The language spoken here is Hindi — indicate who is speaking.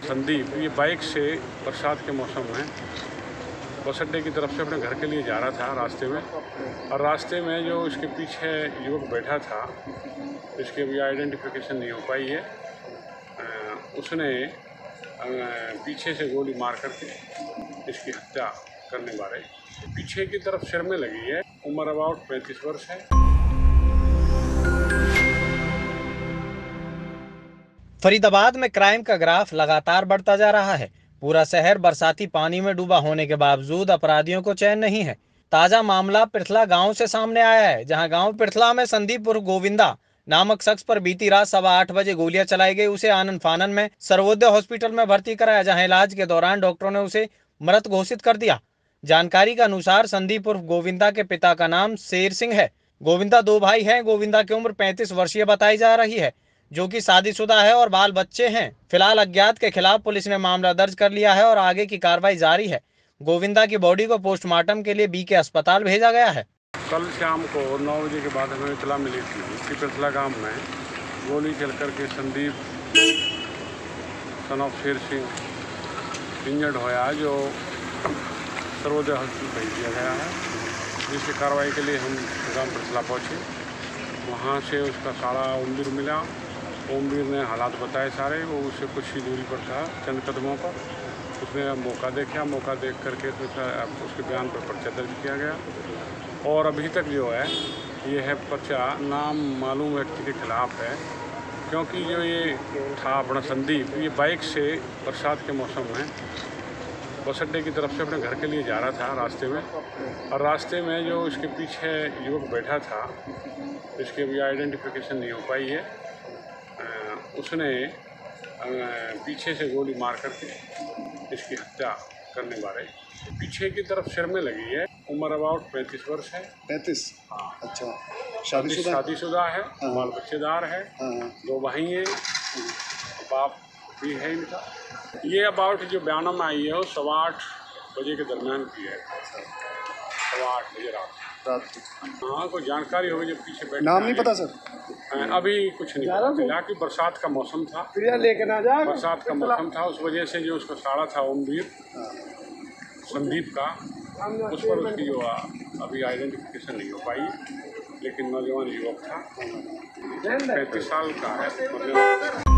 Speaker 1: संदीप ये बाइक से बरसात के मौसम में बस अड्डे की तरफ से अपने घर के लिए जा रहा था रास्ते में, और रास्ते में जो इसके पीछे युवक बैठा था, इसकी अभी आइडेंटिफिकेशन नहीं हो पाई है। उसने पीछे से गोली मार करके इसकी हत्या करने वाले पीछे की तरफ सिर में लगी है। उम्र अबाउट 35 वर्ष है।
Speaker 2: फरीदाबाद में क्राइम का ग्राफ लगातार बढ़ता जा रहा है। पूरा शहर बरसाती पानी में डूबा होने के बावजूद अपराधियों को चैन नहीं है। ताजा मामला पिरथला गांव से सामने आया है, जहां गांव पिरथला में संदीप उर्फ गोविंदा नामक शख्स पर बीती रात 8:15 बजे गोलियां चलाई गई। उसे आनन फानन में सर्वोदय हॉस्पिटल में भर्ती कराया, जहां इलाज के दौरान डॉक्टरों ने उसे मृत घोषित कर दिया। जानकारी के अनुसार संदीप उर्फ गोविंदा के पिता का नाम शेर सिंह है। गोविंदा 2 भाई हैं। गोविंदा की उम्र 35 वर्षीय बताई जा रही है, जो कि शादीशुदा है और बाल बच्चे हैं। फिलहाल अज्ञात के खिलाफ पुलिस ने मामला दर्ज कर लिया है और आगे की कार्रवाई जारी है। गोविंदा की बॉडी को पोस्टमार्टम के लिए बीके अस्पताल भेजा गया है।
Speaker 1: कल शाम को 9 बजे के बाद हमें इतला मिली थी कि पिरथला गांव में गोली चल करके Sandeep son of Sher Singh injured होया, जो सर्वोदय हॉस्पिटल भेज दिया गया है। जिसकी कार्रवाई के लिए हम गांव पिरथला पहुँचे। वहाँ से उसका सारा ओमवीर मिला। ओमवीर ने हालात बताए सारे। वो उससे कुछ ही दूरी पर था, चंद कदमों पर। उसने मौका देखा, मौका देख करके उसके बयान पर पर्चा दर्ज किया गया। और अभी तक जो है ये है पर्चा नाम मालूम व्यक्ति के खिलाफ है, क्योंकि जो ये था अपना संदीप, ये बाइक से बरसात के मौसम में बस अड्डे की तरफ से अपने घर के लिए जा रहा था रास्ते में, और रास्ते में जो इसके पीछे युवक बैठा था, इसकी अभी आइडेंटिफिकेशन नहीं हो पाई है। उसने पीछे से गोली मार करके इसकी हत्या करने वाले पीछे की तरफ सिर में लगी है। उम्र अबाउट 35 वर्ष है।
Speaker 3: 35?
Speaker 1: हाँ।
Speaker 3: अच्छा,
Speaker 1: शादीशुदा है।
Speaker 3: हाँ।
Speaker 1: बाल बच्चेदार है।
Speaker 3: हाँ।
Speaker 1: 2 भाई हैं। बाप भी है इनका। ये अबाउट जो बयानों में आई है वो 8:15 बजे के दरमियान की है। 8:15 बजे रात। हाँ, कोई जानकारी होगी। जब पीछे बैठ
Speaker 3: नाम नहीं पता सर?
Speaker 1: अभी कुछ नहीं पता चला कि बरसात का मौसम था। बरसात का मौसम था, उस वजह से जो उसका साड़ा था ओमवीर संदीप का, उस पर उसकी जो अभी आइडेंटिफिकेशन नहीं हो पाई, लेकिन नौजवान युवक था, 35 साल का है।